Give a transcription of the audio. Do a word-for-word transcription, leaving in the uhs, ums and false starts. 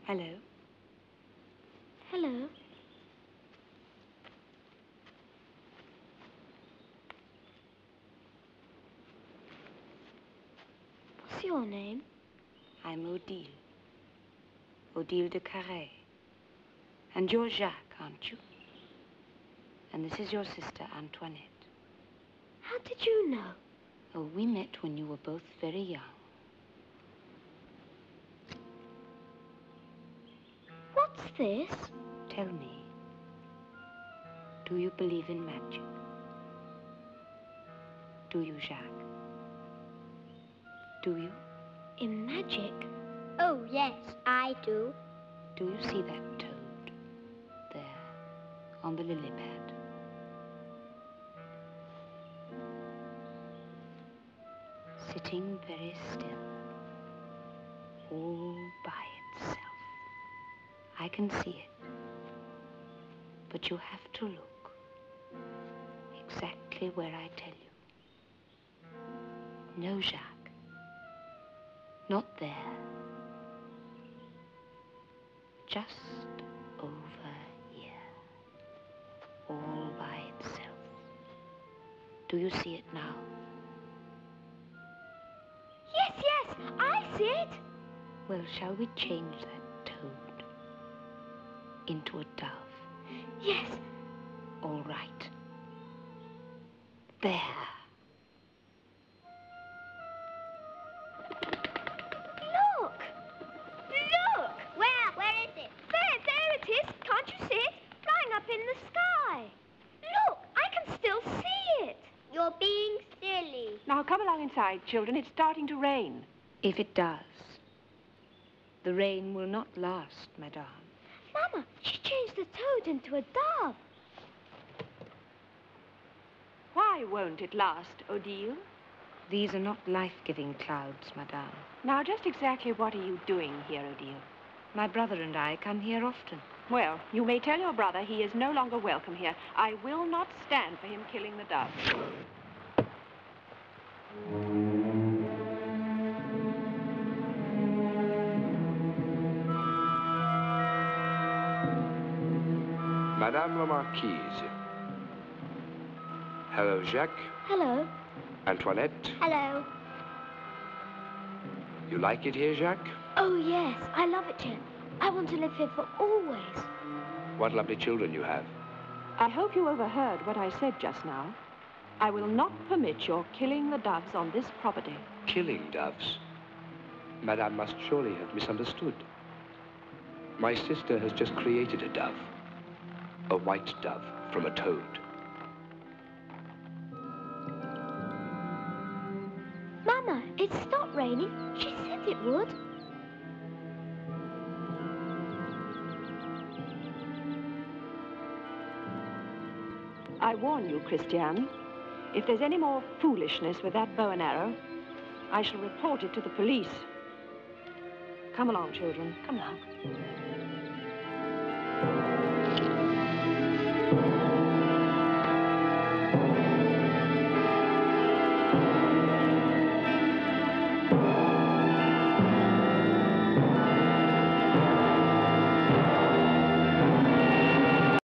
Hello. Hello. What's your name? I'm Odile. Odile de Carré. And you're Jacques, aren't you? And this is your sister, Antoinette. How did you know? Oh, we met when you were both very young. What's this? Tell me, do you believe in magic? Do you, Jacques? Do you? In magic? Oh, yes, I do. Do you see that toad there on the lily pad? Sitting very still, all by itself. I can see it, but you have to look exactly where I tell you. No, Jacques, not there. Just over here, all by itself. Do you see it now? Yes, yes, I see it. Well, shall we change that toad into a dove? Yes. All right. There. Look! Look! Where? Where is it? There, there it is. Can't you see it? Flying up in the sky. Look, I can still see it. You're being silly. Now, come along inside, children. It's starting to rain. If it does, the rain will not last, Madame. Mama, she changed the toad into a dove. Why won't it last, Odile? These are not life-giving clouds, Madame. Now, just exactly what are you doing here, Odile? My brother and I come here often. Well, you may tell your brother he is no longer welcome here. I will not stand for him killing the dove. Madame la Marquise. Hello, Jacques. Hello. Antoinette. Hello. You like it here, Jacques? Oh, yes, I love it here. I want to live here for always. What lovely children you have. I hope you overheard what I said just now. I will not permit your killing the doves on this property. Killing doves? Madame must surely have misunderstood. My sister has just created a dove. A white dove from a toad. Mama, it stopped raining. She said it would. I warn you, Christiane, if there's any more foolishness with that bow and arrow, I shall report it to the police. Come along, children. Come along.